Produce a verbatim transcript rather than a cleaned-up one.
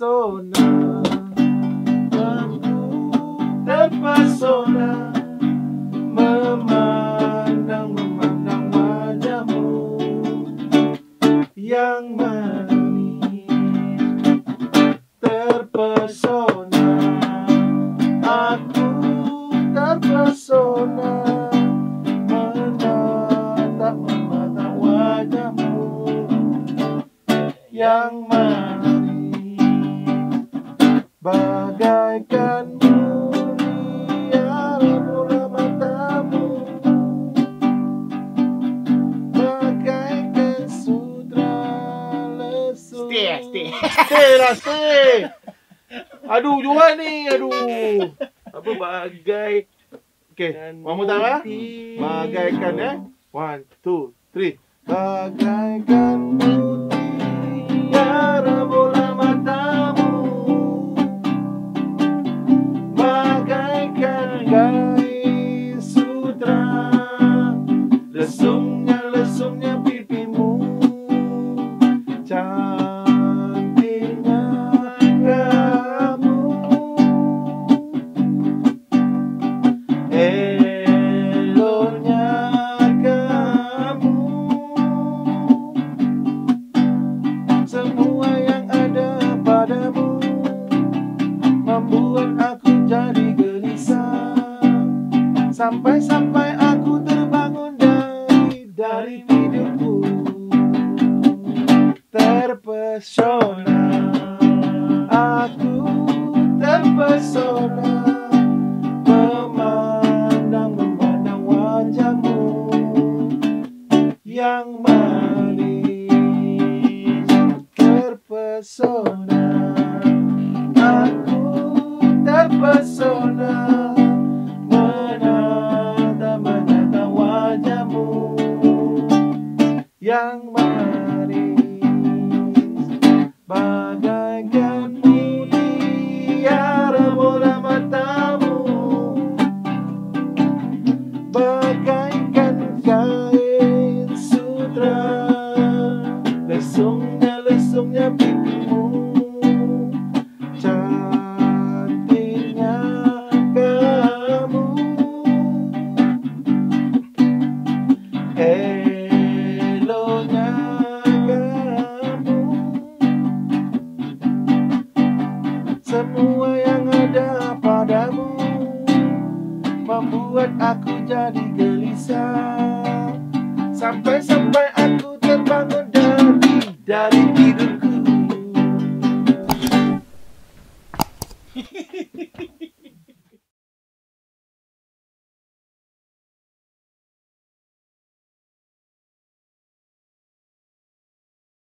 terpesona, aku terpesona memandang memandang wajahmu yang manis. Terpesona, aku terpesona menatap memandang wajahmu yang manis, bagaikan mutiara bola matamu, bagaikan sutra lesu. Stay, stay. Stay lah, stay. Aduh, jual ni, aduh. Apa bagai? Okay, one more time lah. Bagaikan eh. One, two, three. Bagaikan mutiara bola matamu, bagaikan garis sutra, lesungnya lesungnya pipimu, cantiknya kamu, eloknya kamu. Semua yang ada padamu membuat aku jadi gelisah, sampai-sampai aku terbangun dari dari tidurku. Terpesona, aku terpesona memandang memandang wajahmu yang manis. Terpesona, aku terpesona menatap menatap wajahmu yang manis, bagaikan mutiara bola matamu, bagaikan kain sutra, lesungnya lesungnya pipimu, cantiknya kamu, eloknya kamu. Semua yang ada padamu membuat aku jadi gelisah, sampai-sampai aku terbangun dari dari tidurku.